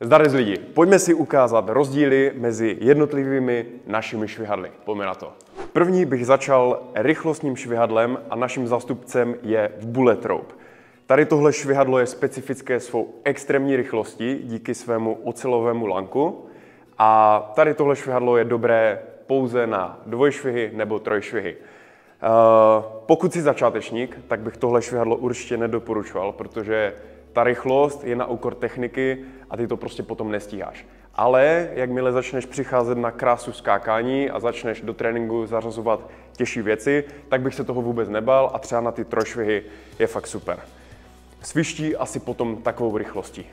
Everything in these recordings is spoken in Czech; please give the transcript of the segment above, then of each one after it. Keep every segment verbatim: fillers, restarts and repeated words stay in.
Zdar z lidi, pojďme si ukázat rozdíly mezi jednotlivými našimi švihadly. Pojďme na to. První bych začal rychlostním švihadlem a naším zástupcem je bullet rope. Tady tohle švihadlo je specifické svou extrémní rychlostí díky svému ocelovému lanku. A tady tohle švihadlo je dobré pouze na dvojšvihy nebo trojšvihy. Uh, pokud jsi začátečník, tak bych tohle švihadlo určitě nedoporučoval, protože ta rychlost je na úkor techniky a ty to prostě potom nestíháš. Ale jakmile začneš přicházet na krásu skákání a začneš do tréninku zařazovat těžší věci, tak bych se toho vůbec nebal a třeba na ty trojšvihy je fakt super. Sviští asi potom takovou rychlostí.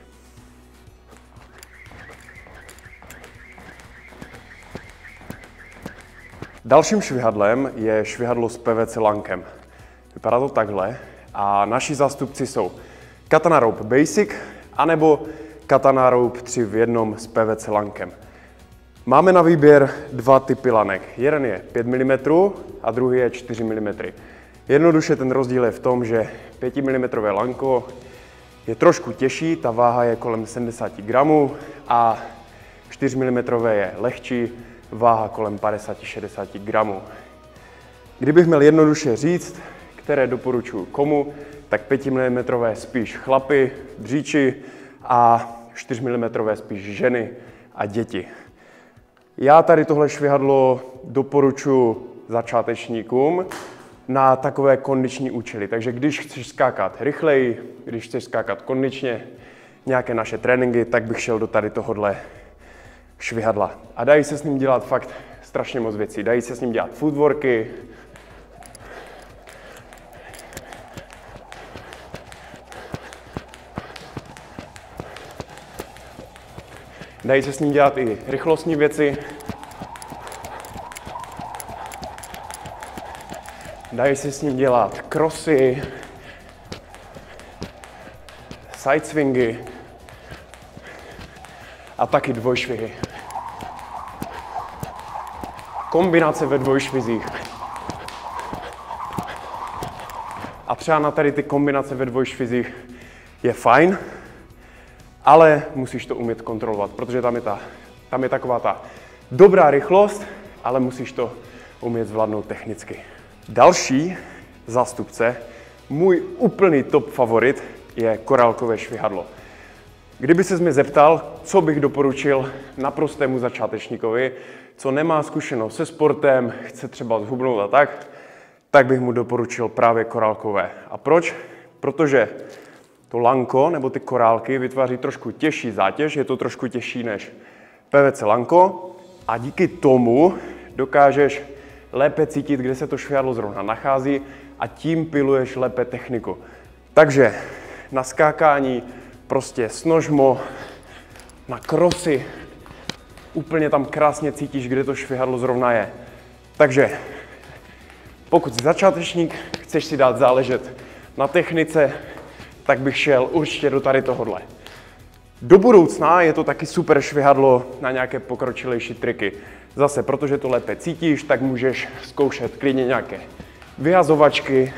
Dalším švihadlem je švihadlo s P V C lankem. Vypadá to takhle a naši zástupci jsou Katana Rope Basic anebo Katana Rope tři v jednom s P V C lankem. Máme na výběr dva typy lanek. Jeden je pět milimetrů a druhý je čtyři milimetry. Jednoduše ten rozdíl je v tom, že pět milimetrů lanko je trošku těžší, ta váha je kolem sedmdesát gramů a čtyři milimetrů je lehčí, váha kolem padesát až šedesát gramů. Kdybych měl jednoduše říct, které doporučuji komu, tak pět milimetrů spíš chlapy, dříči a čtyři milimetrů spíš ženy a děti. Já tady tohle švihadlo doporučuji začátečníkům na takové kondiční účely. Takže když chceš skákat rychleji, když chceš skákat kondičně, nějaké naše tréninky, tak bych šel do tady tohohle švihadla. A dají se s ním dělat fakt strašně moc věcí. Dají se s ním dělat footworky, dají se s ním dělat i rychlostní věci, dají se s ním dělat crossy, side swingy a taky dvojšvihy. Kombinace ve dvojšvizích. A třeba na tady ty kombinace ve dvojšvizích je fajn, ale musíš to umět kontrolovat, protože tam je, ta, tam je taková ta dobrá rychlost, ale musíš to umět zvládnout technicky. Další zástupce, můj úplný top favorit, je korálkové švihadlo. Kdyby ses mě zeptal, co bych doporučil naprostému začátečníkovi, co nemá zkušenost se sportem, chce třeba zhubnout a tak, tak bych mu doporučil právě korálkové. A proč? Protože to lanko nebo ty korálky vytváří trošku těžší zátěž, je to trošku těžší než P V C lanko a díky tomu dokážeš lépe cítit, kde se to švihadlo zrovna nachází a tím piluješ lépe techniku. Takže na skákání prostě snožmo, na krosy, úplně tam krásně cítíš, kde to švihadlo zrovna je. Takže pokud jsi začátečník, chceš si dát záležet na technice, tak bych šel určitě do tady tohohle. Do budoucna je to taky super švihadlo na nějaké pokročilejší triky. Zase, protože to lépe cítíš, tak můžeš zkoušet klidně nějaké vyhazovačky,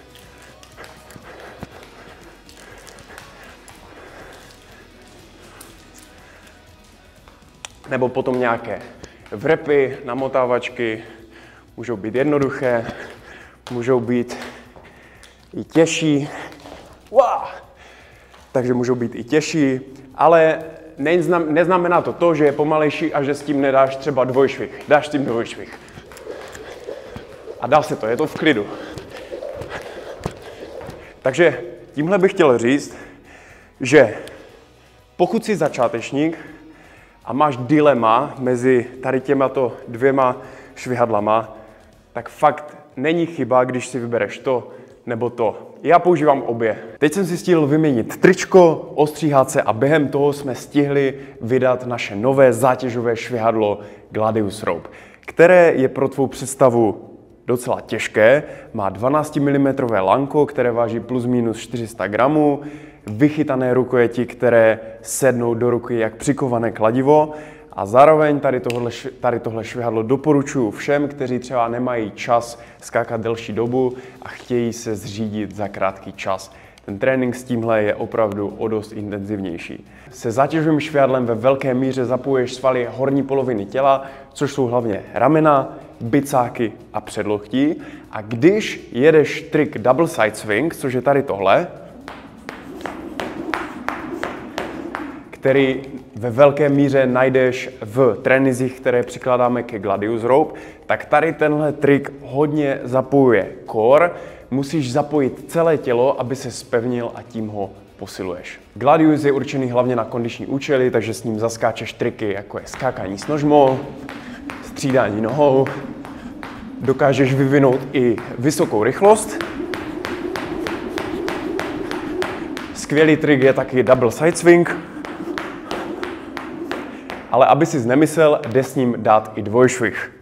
nebo potom nějaké vrepy, namotávačky, můžou být jednoduché, můžou být i těžší. Wow. Takže můžou být i těžší, ale neznamená to to, že je pomalejší a že s tím nedáš třeba dvojšvih. Dáš s tím dvojšvih. A dá se to, je to v klidu. Takže tímhle bych chtěl říct, že pokud jsi začátečník a máš dilema mezi tady těmato dvěma švihadlama, tak fakt není chyba, když si vybereš to nebo to. Já používám obě. Teď jsem si stihl vyměnit tričko, ostříhat se a během toho jsme stihli vydat naše nové zátěžové švihadlo Gladius Rope, které je pro tvou představu docela těžké, má dvanáct milimetrů lanko, které váží plus minus čtyři sta gramů, vychytané rukojeti, které sednou do ruky jak přikované kladivo a zároveň tady tohle, tady tohle švihadlo doporučuji všem, kteří třeba nemají čas skákat delší dobu a chtějí se zřídit za krátký čas. Ten trénink s tímhle je opravdu o dost intenzivnější. Se zátěžovým švihadlem ve velké míře zapojuješ svaly horní poloviny těla, což jsou hlavně ramena, bicáky a předloktí. A když jedeš trik double side swing, což je tady tohle, který ve velké míře najdeš v trénincích, které přikládáme ke gladius rope, tak tady tenhle trik hodně zapojuje core. Musíš zapojit celé tělo, aby se zpevnil a tím ho posiluješ. Gladius je určený hlavně na kondiční účely, takže s ním zaskáčeš triky, jako je skákání s nožmou, střídání nohou. Dokážeš vyvinout i vysokou rychlost. Skvělý trik je taky double side swing. Ale aby sis nemyslel, jde s ním dát i dvojšvih.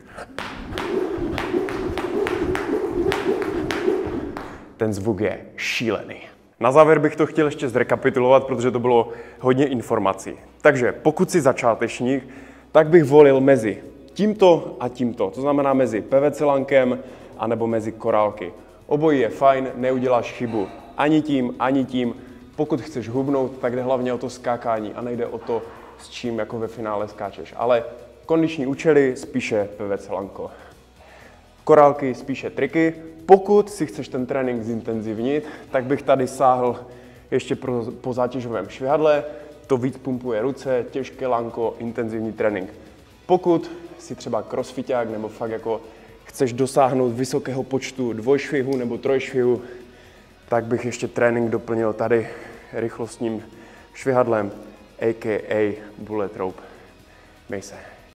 Ten zvuk je šílený. Na závěr bych to chtěl ještě zrekapitulovat, protože to bylo hodně informací. Takže pokud jsi začátečník, tak bych volil mezi tímto a tímto. To znamená mezi P V C lankem anebo mezi korálky. Obojí je fajn, neuděláš chybu ani tím, ani tím. Pokud chceš hubnout, tak jde hlavně o to skákání a nejde o to, s čím jako ve finále skáčeš. Ale kondiční účely spíše P V C lanko. Korálky spíše triky. Pokud si chceš ten trénink zintenzivnit, tak bych tady sáhl ještě pro, po zátěžovém švihadle. To víc pumpuje ruce, těžké lanko, intenzivní trénink. Pokud si třeba crossfiták nebo fakt jako chceš dosáhnout vysokého počtu dvojšvihů nebo trojšvihů, tak bych ještě trénink doplnil tady rychlostním švihadlem, a k a bullet rope. Měj se.